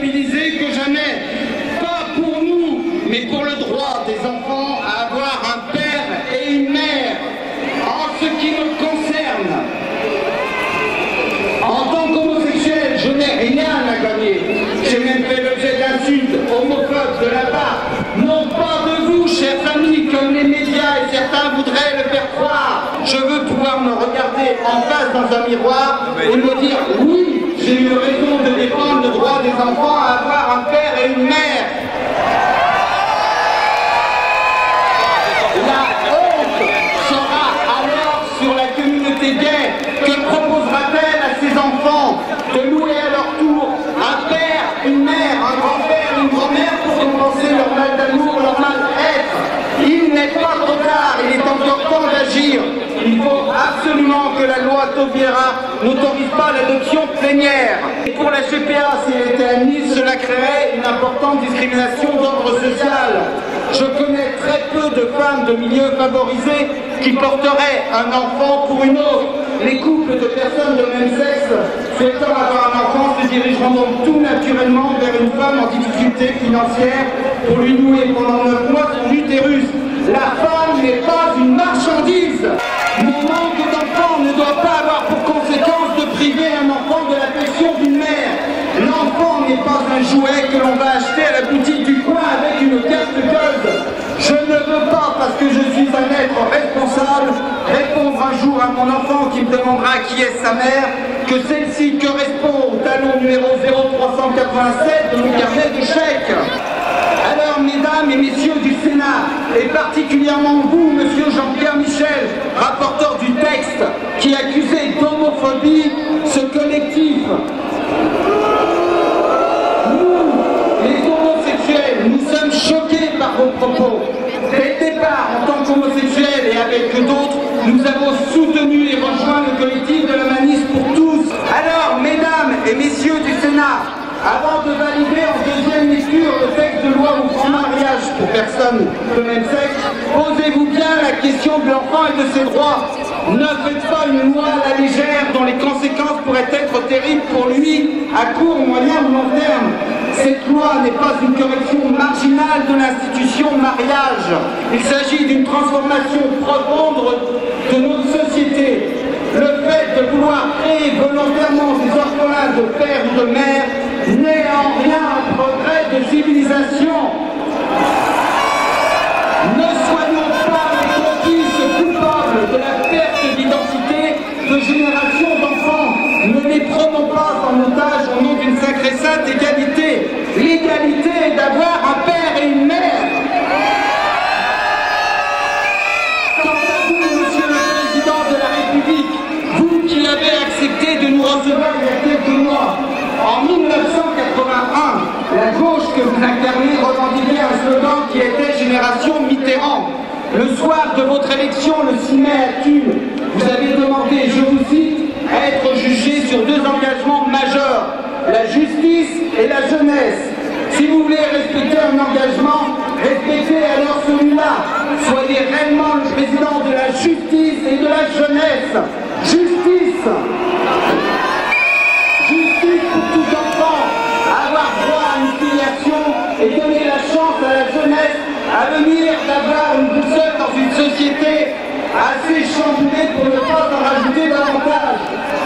mobilisés que jamais, pas pour nous, mais pour le droit des enfants à avoir un père et une mère. En ce qui me concerne, en tant qu'homosexuel, je n'ai rien à gagner. J'ai même fait l'objet d'insultes homophobes de la part, non pas de vous, chers amis, comme les médias et certains voudraient le faire croire. Je veux pouvoir me regarder en face dans un miroir et me dire oui, j'ai eu raison de défendre le droit des enfants à avoir un père et une mère. La honte sera alors sur la communauté gay. Que proposera-t-elle à ses enfants? De louer à leur tour un père, une mère, un grand-père, une grand-mère pour compenser leur mal d'amour, leur mal-être? Il n'est pas trop tard, il est encore temps d'agir. Il faut absolument que la loi Taubira n'autorise pas l'adoption plénière. Et pour la GPA, si elle était admise, cela créerait une importante discrimination d'ordre social. Je connais très peu de femmes de milieux favorisés qui porteraient un enfant pour une autre. Les couples de personnes de même sexe souhaitant avoir un enfant se dirigeront donc tout naturellement vers une femme en difficulté financière pour lui nouer pendant 9 mois son utérus. La femme n'est pas une marchandise. Mon manque d'enfants ne doit pas avoir pour conséquence de priver un enfant de l'affection d'une mère. L'enfant n'est pas un jouet que l'on va acheter à la boutique du coin avec une carte de code. Je ne veux pas, parce que je suis un être responsable, répondre un jour à mon enfant qui me demandera qui est sa mère, que celle-ci correspond au talon numéro 0387 de mon carnet de chèques. Alors, mesdames et messieurs du Sénat, et particulièrement vous, monsieur Jean-Pierre Michel, rapporteur du texte, qui accusait d'homophobie ce collectif. Nous, les homosexuels, nous sommes choqués par vos propos. Dès le départ, en tant qu'homosexuels et avec d'autres, nous avons soutenu et rejoint le collectif de la Manif pour tous. Alors, mesdames et messieurs du Sénat, avant de valider en deuxième lecture le texte de loi ouvrant mariage pour personnes de même sexe, posez-vous bien la question de l'enfant et de ses droits. Ne faites pas une loi à la légère dont les conséquences pourraient être terribles pour lui à court, moyen ou long terme. Cette loi n'est pas une correction marginale de l'institution mariage. Il s'agit d'une transformation profonde de notre société. Le fait de vouloir créer volontairement des orphelins de père ou de mère n'est en rien un progrès de civilisation. Ne soyons pas les complices coupables de la perte d'identité de générations d'enfants. Ne les prenons pas en otage au nom d'une sacrée sainte égalité. L'égalité est d'avoir un père et une mère. Quant à vous, monsieur le Président de la République, vous qui avez accepté de nous recevoir il y a quelques mois, en 1981, la gauche que vous incarnez revendiquait un slogan qui était Génération Mitterrand. Le soir de votre élection, le 6 mai à Thun, vous avez demandé, je vous cite, à être jugé sur 2 engagements majeurs, la justice et la jeunesse. Si vous voulez respecter un engagement, respectez alors celui-là. Soyez réellement le président de la justice et de la jeunesse. Justice. Justice pour tout enfant, avoir droit à une filiation et donner la chance à la jeunesse à venir d'avoir une boussole dans une société assez chamboulée pour ne pas en rajouter davantage.